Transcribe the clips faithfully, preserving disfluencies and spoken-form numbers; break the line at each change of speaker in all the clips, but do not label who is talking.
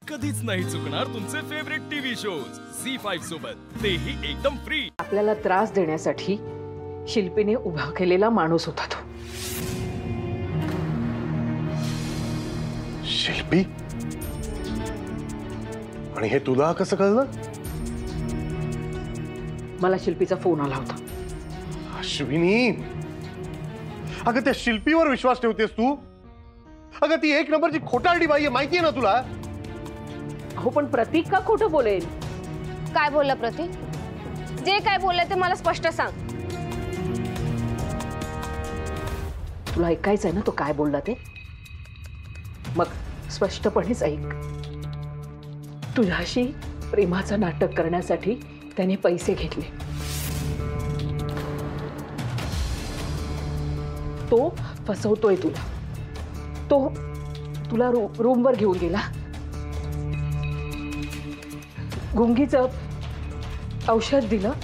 कधीच नाही चुकणार तुमचे favourite TV shows Zee five सोबत, तेही एकदम फ्री।
आपल्याला त्रास देण्यासाठी शिल्पीने उभा केलेला माणूस होता तो।
शिल्पी? आणि हे तुला कसं कळलं?
मला शिल्पीचा फोन आला होता।
अश्विनी, अगं त्या शिल्पीवर विश्वास ठेवतेस तू? अगं ती एक नंबरची खोटारडी बाई आहे, माहिती आहे ना तुला?
हो पण प्रतीक का खोटं बोलेल?
काय बोलला प्रतीक? जे काय बोलले ते मला स्पष्ट सांग।
तुला ऐकायचं आहे ना तो काय बोलला ते? मग स्पष्टपणेच ऐक। तुझ्याशी प्रेमाचं नाटक करण्यासाठी त्याने पैसे घेतले। तो फसवतोय तुला। तो तुला रू, रूमवर घेऊन गेला, गुंगीचं औषध दिलं,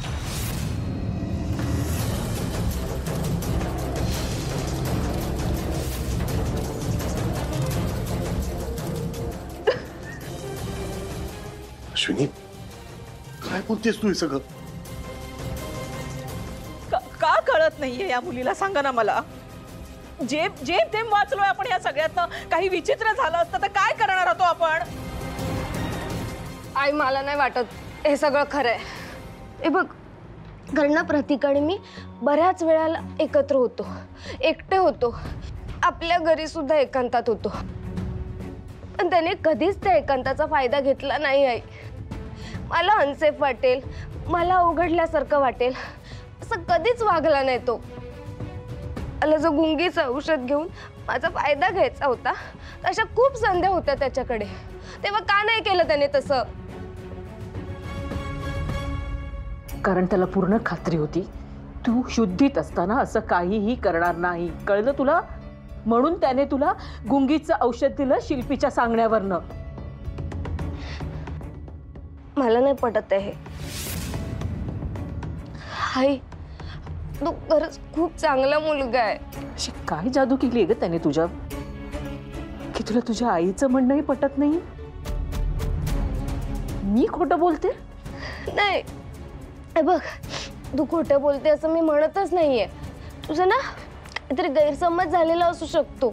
अश्विनी काय बोलतेस तू हे सगळं?
का, का कळत नाहीये या मुलीला? सांगा ना मला। जे जे थेंब वाचलोय आपण या सगळ्यातनं, काही विचित्र झालं असतं तर काय करणार होतो आपण?
आई मला नाही वाटत हे सगळं खरं आहे। हे बघ, कारण प्रतीक आणि मी बऱ्याच वेळाला एकत्र होतो, एकटे होतो, आपल्या घरी सुद्धा एकांतात होतो, पण त्याने कधीच त्या एकांताचा फायदा घेतला नाही। आई मला अनसेफ वाटेल, मला उघडल्यासारखं वाटेल असं कधीच वागला नाही तो। मला जो गुंगीचं औषध घेऊन माझा फायदा घ्यायचा होता, अशा खूप संधी होत्या त्याच्याकडे, तेव्हा का नाही केलं त्याने तसं?
कारण त्याला पूर्ण खात्री होती तू शुद्धीत असताना असं काहीही करणार नाही, कळलं तुला? म्हणून त्याने तुला गुंगीचं औषध दिलं शिल्पीच्या सांगण्यावरनं।
मला नाही पटत आहे। आई तू खरंच खूप चांगला मुलगा आहे।
अशी काय जादू केली आहे ग त्याने तुझ्या, की तुला तुझ्या आईचं म्हणणंही पटत नाही? मी खोटं बोलते?
नाही हे बघ, तू खोटं बोलते असं मी म्हणतच नाहीये, तुझं ना काहीतरी गैरसमज झालेला असू शकतो।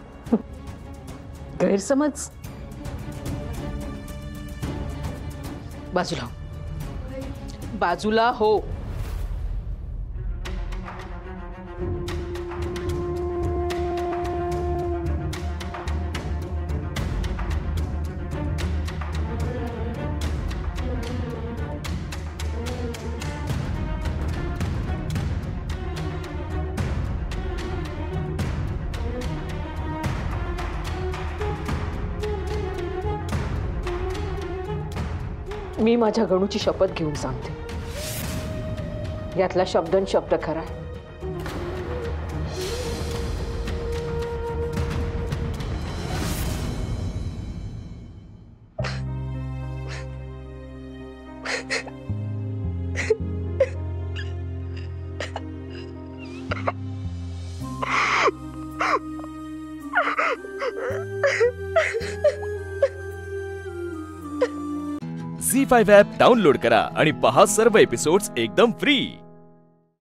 गैरसमज? बाजूला बाजूला हो। मी माझ्या गणूची शपथ घेऊन सांगते, यातला शब्दन शब्द खरा।
झी फाइव्ह ॲप डाउनलोड करा आणि पहा सर्व एपिसोड्स एकदम फ्री।